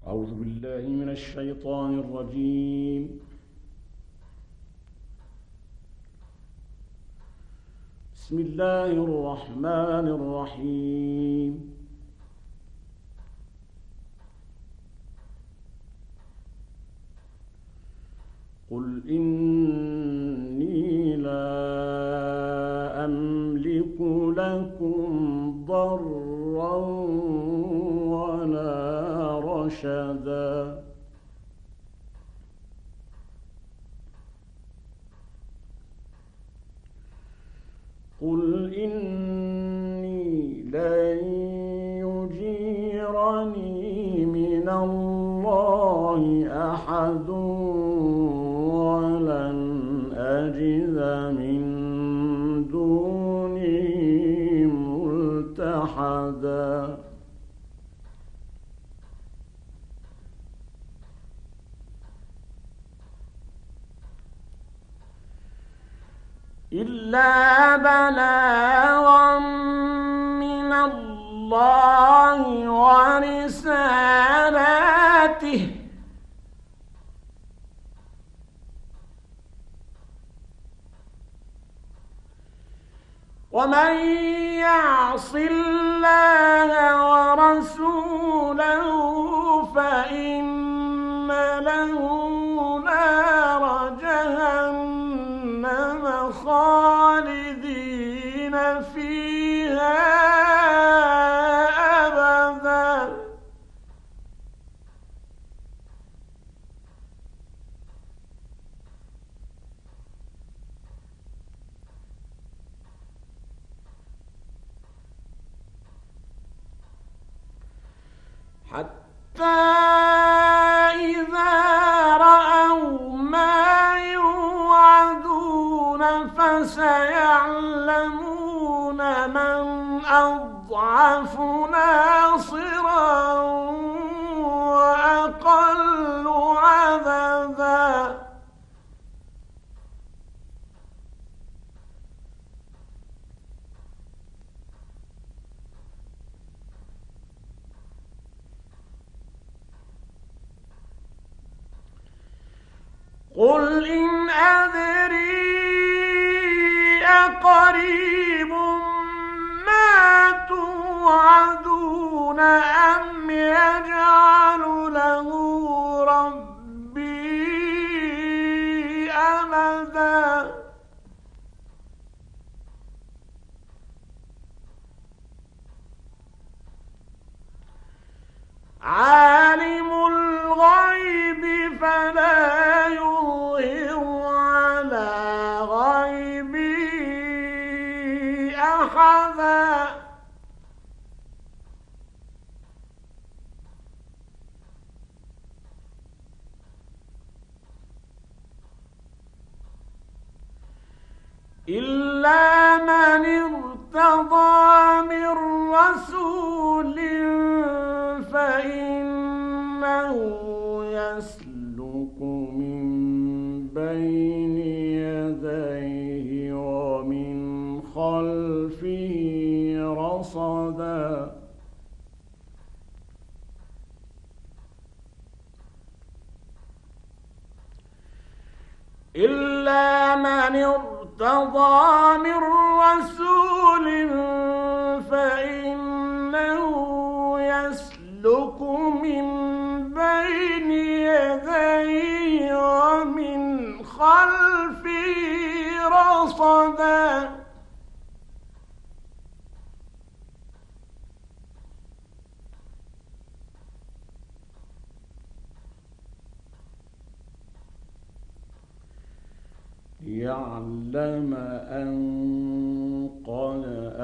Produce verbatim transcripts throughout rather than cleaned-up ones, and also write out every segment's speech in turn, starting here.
أعوذ بالله من الشيطان الرجيم. بسم الله الرحمن الرحيم. قل إني لا أملك لكم ضرا ولا رشدا قل إني لن يجيرني من الله أحد ولن أجد من دونه ملتحدا إلا بلاغا من الله ورسالاته ومن يعص الله ورسوله فإن له نار جهنم خالدين فيها أبدا حتى إذا رأوا ما يوعدون فسيعلمون من أضعف ناصرا وأقل عددا قل إن أدري أقريب ما توعدون أم يجعل له ربي أمدا عالم الغيب فلا يظهر على غيبه أحدا إلا من ارتضى من رسول فإنه يسلك من بين يديه ومن خلفه رصدا إلا من ارتضى من رسول فإنه يسلك من بين يديه ومن خلفه رصدا ليعلم أن قد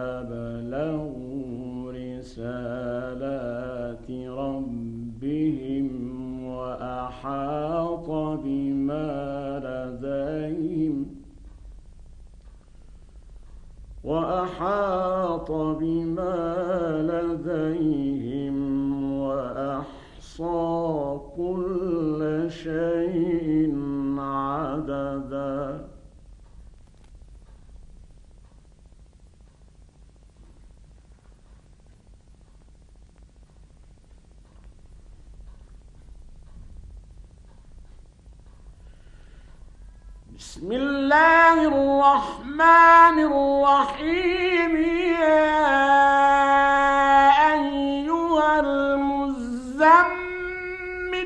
أبلغوا رسالات ربهم وأحاط بما لديهم وأحاط بما لديهم وأحصى كل شيء عددا بسم الله الرحمن الرحيم. يا أيها المزمل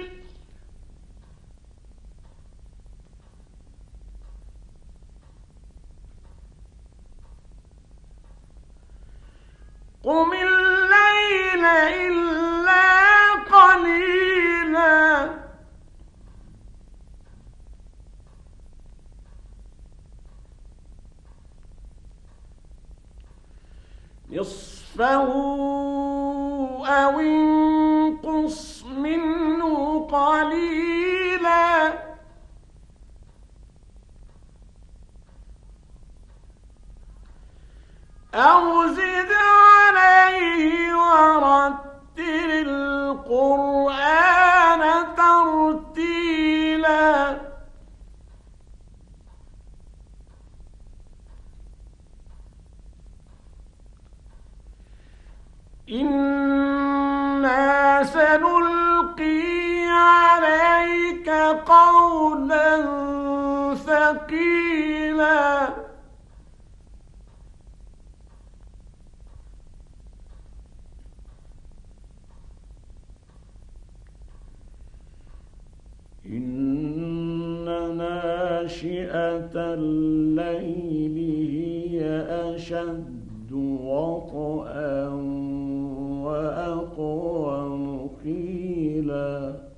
قم الليل إلا قليلا نصفه أو انقص منه قليلا أو زد عليه ورتل القرآن ترتيلا إنا سنلقي عليك قولا ثقيلا إن ناشئة الليل هي أشد وطئا وأقوم قيلا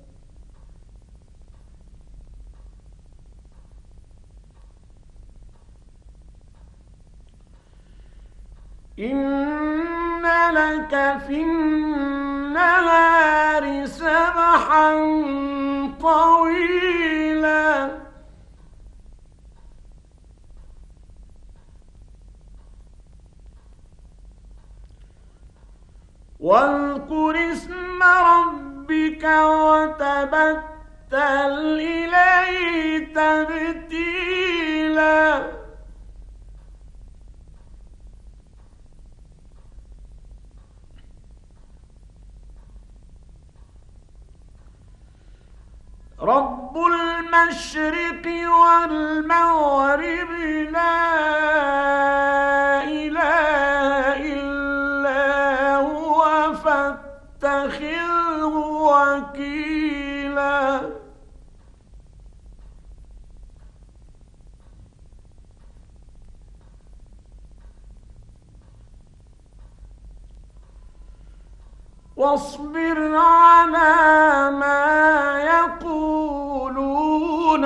إن لك في النهار سبحا طويلا واذكر اسم ربك وتبتل إليه تبتيلا رب المشرق والمغرب لا إله إلا هو فاتخذه وكيلا واصبر على ما يقولون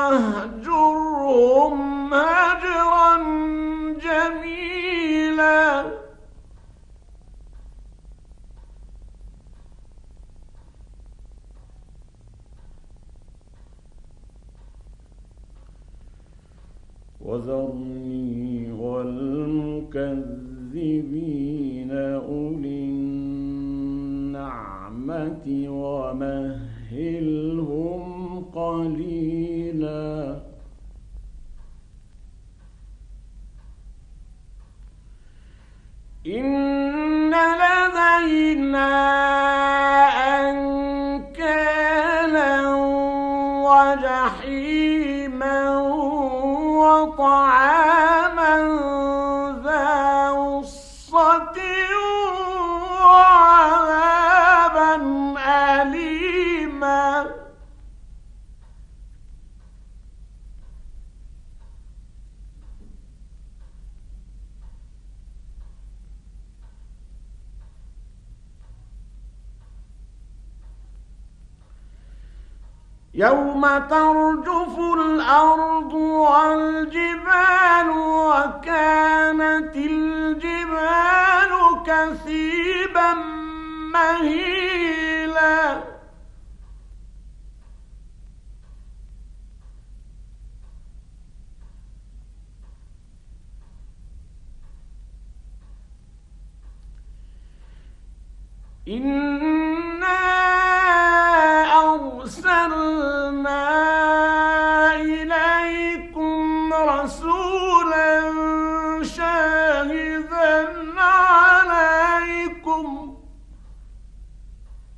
واهجرهم هجرا جميلا وذرني والمكذبين أولي النعمة ومهلهم قليلا إن لدينا أنكالا وجحيما وطعاما ذا غصة وعذابا أليما يوم ترجف الأرض والجبال وكانت الجبال كثيبا مهيلا إنا أرسلنا إليكم رسولا شاهدا عليكم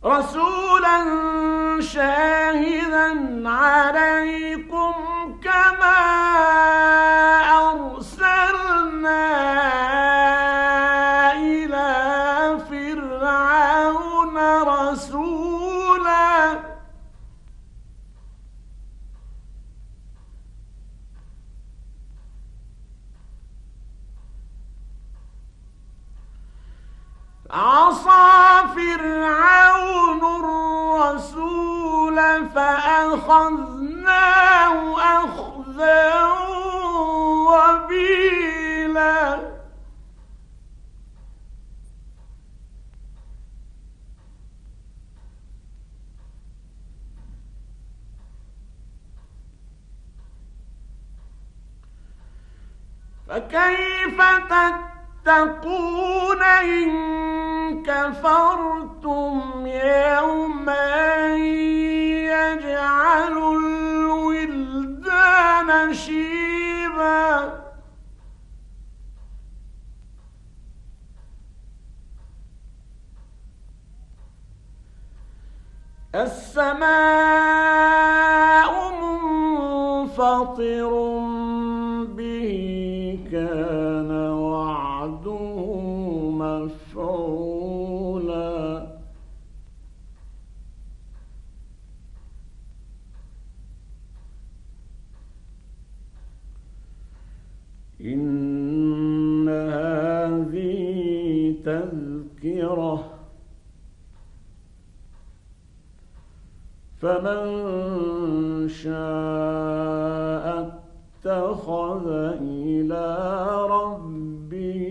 رسولا شاهدا عليكم كما أرسلنا إلى فرعون رسولا عصى فرعون الرسول فأخذناه أخذا وبيلا فكيف تتقون إن كفرتم يوما يجعل الولدان شيبا السماء منفطر به كان وعده مفعولا إن هذه تذكرة فمن شاء اتخذ إلى ربه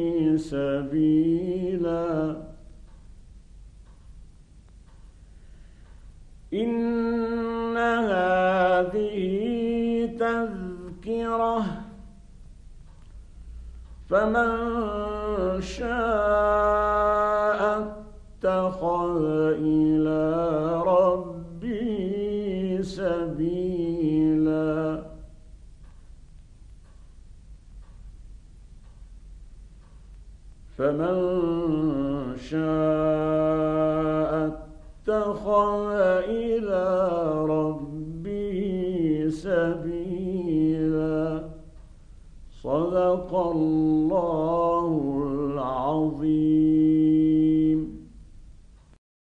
سبيلا إن هذه تذكرة فمن شاء اتخذ إلى ربه سبيلا فمن شاء اتخذ إلى ربه سبيلا صدق الله